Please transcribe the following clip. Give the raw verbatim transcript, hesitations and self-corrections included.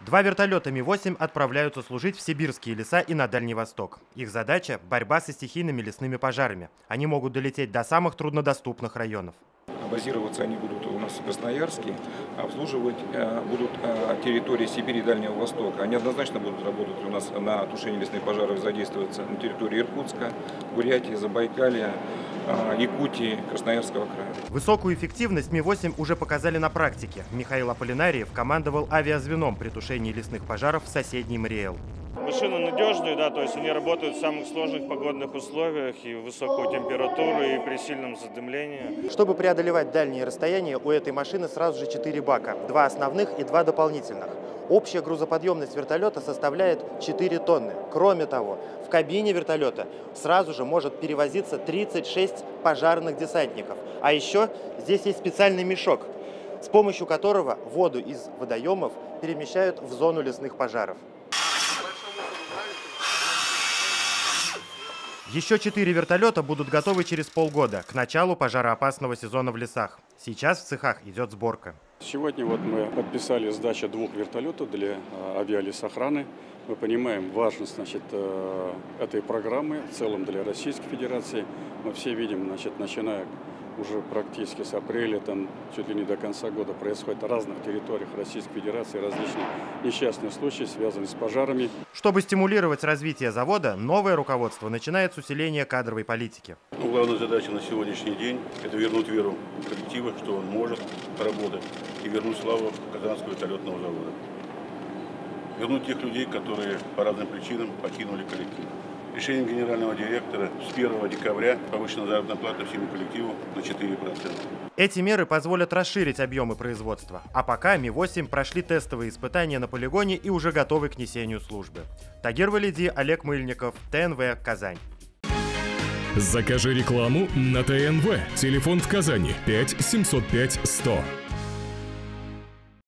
Два вертолета Ми восемь отправляются служить в сибирские леса и на Дальний Восток. Их задача – борьба со стихийными лесными пожарами. Они могут долететь до самых труднодоступных районов. Базироваться они будут у нас в Красноярске, обслуживать будут территории Сибири и Дальнего Востока. Они однозначно будут работать у нас на тушении лесных пожаров, задействоваться на территории Иркутска, Бурятии, Забайкалья, Якутии, Красноярского края. Высокую эффективность Ми восемь уже показали на практике. Михаил Аполлинариев командовал авиазвеном при тушении лесных пожаров в соседней Мариэл. Машины надежные, да, то есть они работают в самых сложных погодных условиях, и высокую температуру, и при сильном задымлении. Чтобы преодолевать дальние расстояния, у этой машины сразу же четыре бака, два основных и два дополнительных. Общая грузоподъемность вертолета составляет четыре тонны. Кроме того, в кабине вертолета сразу же может перевозиться тридцать шесть пожарных десантников. А еще здесь есть специальный мешок, с помощью которого воду из водоемов перемещают в зону лесных пожаров. Еще четыре вертолета будут готовы через полгода, к началу пожароопасного сезона в лесах. Сейчас в цехах идет сборка. Сегодня вот мы подписали сдачу двух вертолетов для авиалесохраны. Мы понимаем важность, значит, этой программы в целом для Российской Федерации. Мы все видим, значит, начиная уже практически с апреля, там, чуть ли не до конца года происходят на разных территориях Российской Федерации различные несчастные случаи, связанные с пожарами. Чтобы стимулировать развитие завода, новое руководство начинает с усиления кадровой политики. Ну, главная задача на сегодняшний день – это вернуть веру коллектива, что он может работать, и вернуть славу Казанского вертолетного завода. Вернуть тех людей, которые по разным причинам покинули коллектив. Решением генерального директора с первого декабря повышена заработная плата всему коллективу на четыре процента. Эти меры позволят расширить объемы производства. А пока Ми восемь прошли тестовые испытания на полигоне и уже готовы к несению службы. Тагир Валиди, Олег Мыльников, Тэ Эн Вэ, Казань. Закажи рекламу на Тэ Эн Вэ. Телефон в Казани пять семьсот пять сто.